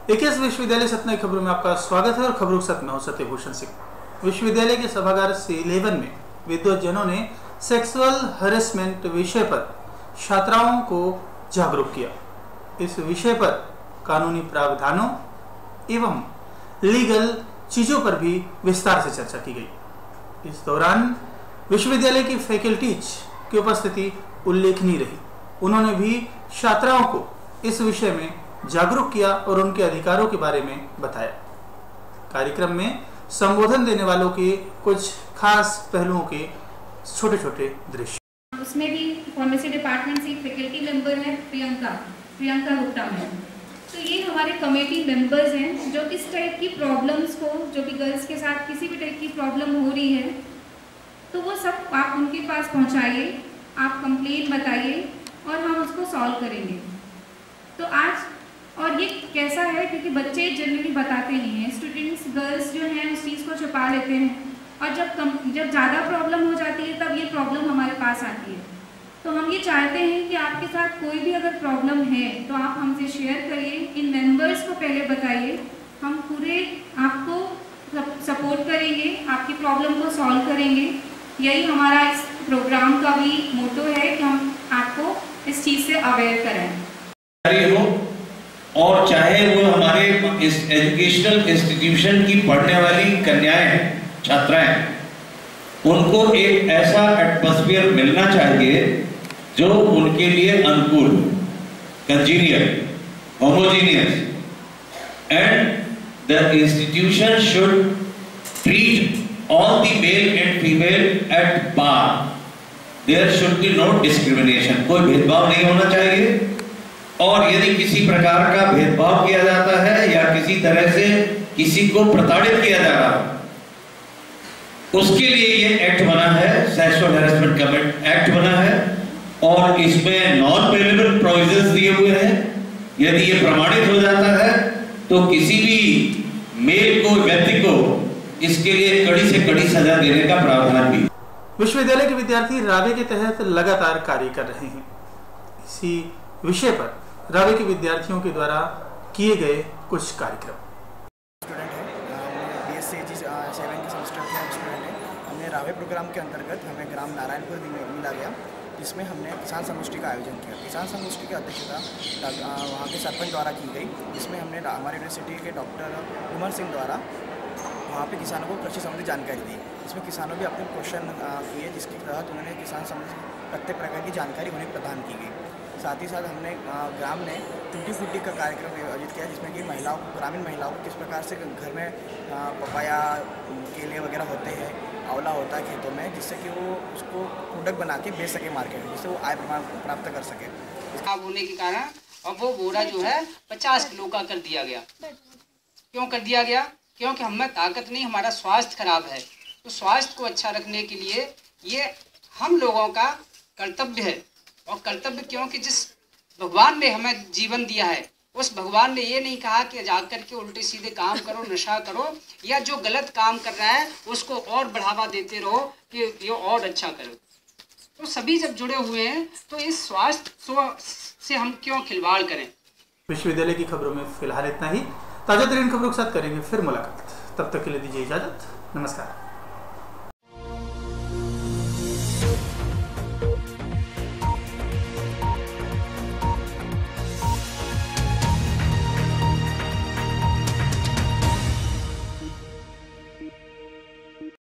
21 विश्वविद्यालय सतना की खबरों में आपका स्वागत है और खबरों के साथ मैं हूं सत्यभूषण सिंह। विश्वविद्यालय के सभागार C11 में विद्वज्जनों ने सेक्सुअल हरेसमेंट विषय पर छात्राओं को जागरूक किया। इस विषय पर कानूनी प्रावधानों एवं लीगल चीजों पर भी विस्तार से चर्चा की गई। इस दौरान विश्वविद्यालय की फैकल्टीज की उपस्थिति उल्लेखनीय रही। उन्होंने भी छात्राओं को इस विषय में जागरूक किया और उनके अधिकारों के बारे में बताया। कार्यक्रम में संबोधन देने वालों के कुछ खास पहलुओं के छोटे छोटे दृश्य। उसमें भी फार्मेसी डिपार्टमेंट से फैकल्टी मेंबर है प्रियंका गुप्ता मैम। तो ये हमारे कमेटी मेंबर्स हैं जो इस टाइप की प्रॉब्लम्स को, जो भी गर्ल्स के साथ किसी भी टाइप की प्रॉब्लम हो रही है, तो वो सब आप उनके पास पहुंचाइए, आप कंप्लेंट बताइए और हम उसको सॉल्व करेंगे। तो आज और ये कैसा है, क्योंकि बच्चे जनरली बताते नहीं हैं, स्टूडेंट्स गर्ल्स जो हैं उस चीज़ को छुपा लेते हैं और जब ज़्यादा प्रॉब्लम हो जाती है तब ये प्रॉब्लम हमारे पास आती है। तो हम ये चाहते हैं कि आपके साथ कोई भी अगर प्रॉब्लम है तो आप हमसे शेयर करिए, इन मेंबर्स को पहले बताइए, हम पूरे आपको सपोर्ट करेंगे, आपकी प्रॉब्लम को सॉल्व करेंगे। यही हमारा इस प्रोग्राम का भी मोटो है कि हम आपको इस चीज़ से अवेयर कराएं। और चाहे वो हमारे एजुकेशनल इंस्टीट्यूशन की पढ़ने वाली कन्याएं, छात्राएं, उनको एक ऐसा एटमॉस्फेयर मिलना चाहिए जो उनके लिए अनुकूल, congenial, homogeneous, and the institution should treat all the male and female at par. There should be no discrimination, कोई भेदभाव नहीं होना चाहिए। और यदि किसी प्रकार का भेदभाव किया जाता है या किसी तरह से किसी को प्रताड़ित किया जा रहा है, उसके लिए ये एक्ट बना है, सेक्सुअल हैरेसमेंट कमेंट एक्ट बना है, और इसमें नॉन पेलेबल प्रोविजंस दिए हुए हैं। यदि ये प्रमाणित हो जाता है तो किसी भी मेल को, व्यक्ति को इसके लिए कड़ी से कड़ी सजा देने का प्रावधान भी। विश्वविद्यालय के विद्यार्थी रावे के तहत लगातार कार्य कर रहे हैं। इसी विषय पर रावे के विद्यार्थियों के द्वारा किए गए कुछ कार्यक्रम। स्टूडेंट है, BSc 7 के सेमेस्टर के स्टूडेंट है। हमने रावे प्रोग्राम के अंतर्गत हमें ग्राम नारायणपुर मिला गया, जिसमें हमने किसान संगोष्ठी का आयोजन किया। किसान संगोष्ठी की अध्यक्षता वहाँ के सरपंच द्वारा की गई, जिसमें हमने हमारे यूनिवर्सिटी के डॉक्टर उमर सिंह द्वारा वहाँ पे किसानों को कृषि संबंधी जानकारी दी। इसमें किसानों भी अपने क्वेश्चन किए, जिसके तहत उन्होंने किसान संबंधी प्रत्येक प्रकार की जानकारी उन्हें प्रदान की गई। साथ ही साथ हमने ग्राम ने टूटी फूटी का कार्यक्रम आयोजित किया, जिसमें कि महिलाओं को, ग्रामीण महिलाओं को किस प्रकार से घर में पपाया, केले वगैरह होते हैं, आंवला होता है खेतों में, जिससे कि वो उसको प्रोडक्ट बना के बेच सके मार्केट में, जिससे वो आय प्राप्त कर सके। खराब होने के कारण अब वो बोरा जो है 50 किलो का कर दिया गया। क्यों कर दिया गया? क्योंकि हमें ताकत नहीं, हमारा स्वास्थ्य खराब है। तो स्वास्थ्य को अच्छा रखने के लिए ये हम लोगों का कर्तव्य है। और कर्तव्य क्योंकि जिस भगवान ने हमें जीवन दिया है, उस भगवान ने ये नहीं कहा कि जाकर के उल्टे सीधे काम करो, नशा करो, या जो गलत काम कर रहा है उसको और बढ़ावा देते रहो कि ये और अच्छा करो। तो सभी जब जुड़े हुए हैं तो इस स्वास्थ्य से हम क्यों खिलवाड़ करें। विश्वविद्यालय की खबरों में फिलहाल इतना ही। ताजा तरीन खबरों के साथ करेंगे फिर मुलाकात। तब तक के लिए दीजिए इजाजत। नमस्कार।